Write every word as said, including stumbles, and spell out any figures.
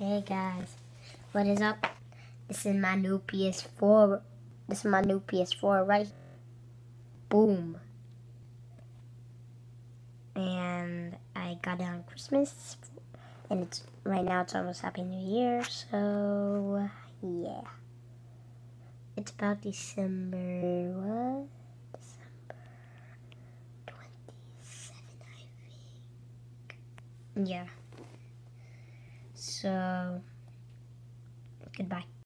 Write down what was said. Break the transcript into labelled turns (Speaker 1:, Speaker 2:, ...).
Speaker 1: Hey guys, what is up? This is my new P S four. This is my new P S four, right? Boom. And I got it on Christmas, and it's right now. It's almost Happy New Year, so yeah. It's about December what? December twenty-seventh, I think. Yeah. So, goodbye.